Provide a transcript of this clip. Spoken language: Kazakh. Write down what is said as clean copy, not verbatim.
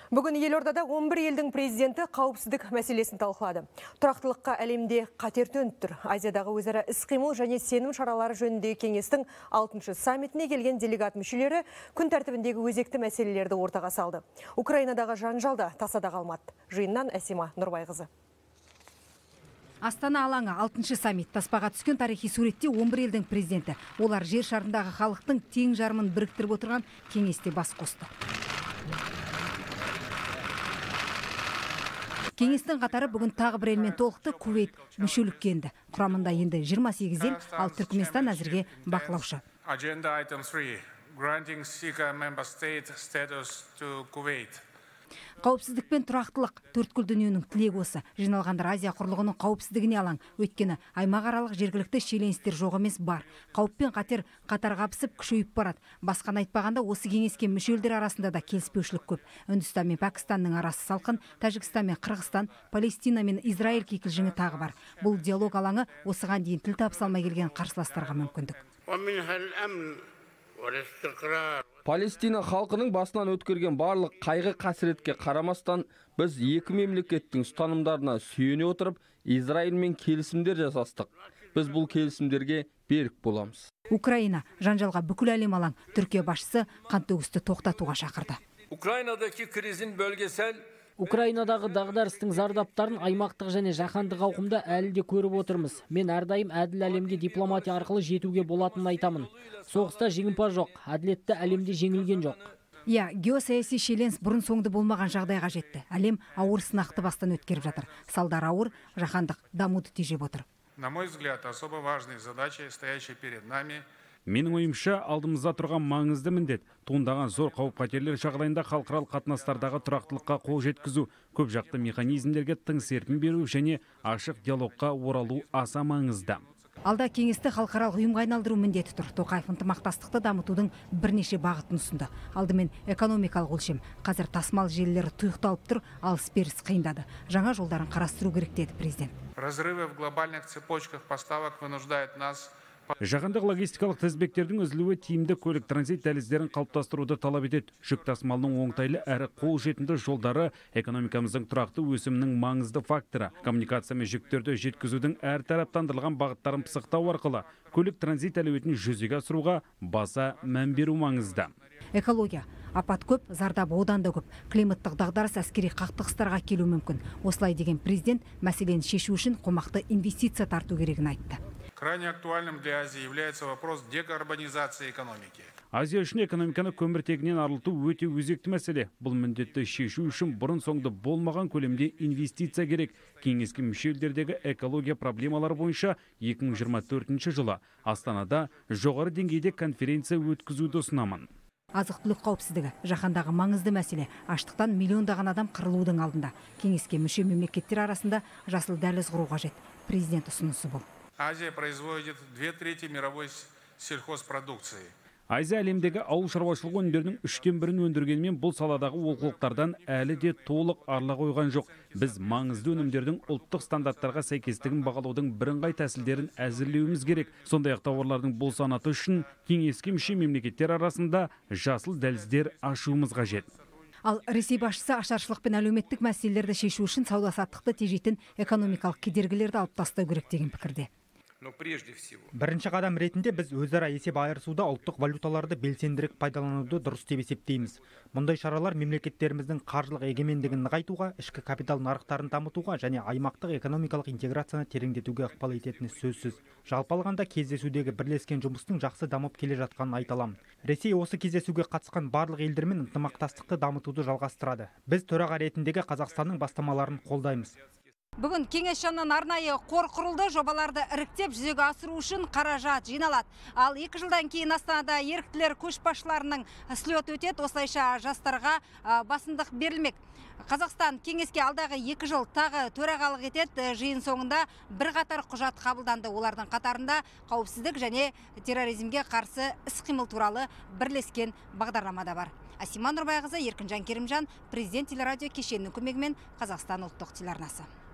Бүгін елордада 11 елдің президенті қауіпсіздік мәселесін талқылады. Тұрақтылыққа әлемде қатер төніп тұр. Азиядағы өзара іс-қимыл және сенім шаралары жөніндегі кеңестің 6-шы саммитіне келген делегат мүшелері күн тәртібіндегі өзекті мәселелерді ортаға салды. Украинадағы жанжалда тасада қалмады. Жиыннан Әсима Нұрбайқызы. Астана алаңы 6-шы саммит. Таспаға түскен тарихи суретте 11 елдің президенті. Олар жер шарындағы халықтың тең жарымын біріктіріп отырған кеңесте бас қосты. Кеңестің қатары бүгін тағы бір елмен толықты. Кувейт мүшелікке енді. Құрамында енді 28 ел, ал Түркменстан әзірге бақылаушы. Agenda item 3, granting SICA member state status to Kuwait. Қауіпсіздік пен тұрақтылық төрткүл дүниенің тілегі осы. Жиналғандар Азия құрлығының қауіпсіздігіне алаң. Өйткені аймақаралық жергілікті шиеленістер жоқ емес бар. Қауіп пен қатер қатар қабысып күшейіп барады. Басқаны айтпағанда осы кеңеске мүше елдер арасында да келіспеушілік көп. Үндістан мен Пәкістанның арасы салқын, Тәжікстан мен Қырғызстан, Палестина мен Израиль кикілжіңі тағы бар. Бұл диалог алаңы осыған дейін тіл табыса алмай келген қарсыластарға мүмкіндік. Палестина халқының басынан өткерген барлық қайғы қасіретке қарамастан, біз екі мемлекеттің ұстанымдарына сүйене отырып, Израильмен келісімдер жасастық. Біз бұл келісімдерге берік боламыз. Украина жанжалға бүкіл әлем алаң. Түркия басшысы қантөгісті тоқтатуға шақырды. Украинадағы дағдарыстың зардаптарын аймақтық және жаһандық ауқымда әлі де көріп отырмыз. Мен әрдайым әділ әлемге дипломатия арқылы жетуге болатынын айтамын. Соғыста жеңімпаз жоқ, әділетті әлемде жеңілген жоқ. Геосаяси шиеленіс бұрын соңды болмаған жағдайға жетті. Әлем ауыр сынақты бастан өткеріп жатыр. Салдар ауыр, жаһандық дамуды тежеп отыр. На мой взгляд, особо важные задачи, стоящие перед нами. Менің ойымша, алдымызда тұрған маңызды міндет туындаған зор қауіп-қатерлер жағдайында халықаралық қатынастардағы тұрақтылыққа қол жеткізу, көп жақты механизмдерге тың серпін беру және ашық диалогқа оралу аса маңызды. Алда кеңесті халықаралық ұйымға айналдыру міндеті тұр. Тоқаев ынтымақтастықты дамытудың бірнеше бағытын ұсынды. Алдымен экономикалық өлшем. Қазір тасымал желілері тұйықталып тұр, алыс-беріс қиындады. Жаңа жолдарын қарастыру керек деді президент. Разрывы в глобальных цепочках поставок вынуждают нас. Жаһандық логистикалық тізбектердің үзілуі тиімді көлік транзит дәліздерін қалыптастыруды талап етеді. Жүк тасымалының оңтайлы әрі қолжетімді жолдары экономикамыздың тұрақты өсімінің маңызды факторы. Коммуникация мен жүктерді жеткізудің әртараптандырылған бағыттарын пысықтау арқылы көлік транзит әлеуетін жүзеге асыруға баса мән беру маңызды. Экология. Апат көп, зардабы одан да көп. Климаттық дағдарыс әскери қақтығыстарға келу мүмкін. Осылай деген президент мәселені шешу үшін қомақты инвестиция тарту керегін айтты. Крайне актуальным для Азии является вопрос декарбонизации экономики. Азия үшін экономиканы көміртегінен арылту өте өзекті мәселе. Бұл міндетті шешу үшін бұрын соңды болмаған көлемде инвестиция керек. Кеңеске мүше елдердегі экология проблемалары бойынша 2024 жылы Астанада жоғары деңгейде конференция өткізуді ұсынамын. Азық-түлік қауіпсіздігі жаһандағы маңызды мәселе. Аштықтан миллиондаған адам қырылудың алдында. Кеңеске мүше мемлекеттер арасында жасыл дәліз құру қажет. Президент ұсынысы бұл. Азия производит 2/3 мировой сельхозпродукции. Азия әлемдегі ауыл шаруашылығы өнімдерінің 1/3 өндіргенімен бұл саладағы олқылықтардан әлі де толық арыла қойған жоқ. Біз маңызды өнімдердің ұлттық стандарттарға сәйкестігін бағалаудың бірыңғай тәсілдерін әзірлеуіміз керек. Сондай-ақ тауарлардың бұл санаты үшін кеңеске мүше мемлекеттер арасында жасыл дәліздер ашуымыз қажет. Ал Ресей басшысы ашаршылық пен әлеуметтік мәселелерді шешу үшін сауда-саттықты тежейтін экономикалық кедергілерді алып тастау керек деген пікірде. Бірінші қадам ретінде біз өзара есеп айырысуда ұлттық валюталарды белсендірек пайдалануды дұрыс деп есептейміз. Мұндай шаралар мемлекеттеріміздің қаржылық егемендігін нығайтуға, ішкі капитал нарықтарын дамытуға және аймақтық экономикалық интеграцияны тереңдетуге ықпал ететіні сөзсіз. Жалпы алғанда кездесудегі бірлескен жұмыстың жақсы дамып келе жатқанын айта аламын. Ресей осы кездесуге қатысқан барлық елдермен ынтымақтастықты дамытуды жалғастырады. Біз төраға ретіндегі Қазақстанның бастамаларын қолдаймыз. Бүгін кеңес жанынан арнайы қор құрылды, жобаларды іріктеп жүзеге асыру үшін қаражат жиналады. Ал 2 жылдан кейін Астанада еріктілер көшбасшыларының слеті өтеді, осылайша жастарға басымдық берілмек. Қазақстан кеңеске алдағы 2 жыл тағы төрағалық етеді. Жиын соңында бірқатар құжат қабылданды. Олардың қатарында қауіпсіздік және терроризмге қарсы іс-қимыл туралы бірлескен бағдарлама да бар. Әсима Нұрбайқызы, Еркінжан Керімжан, президент телерадио кешенінің көмегімен Қазақстан ұлттық телеарнасы.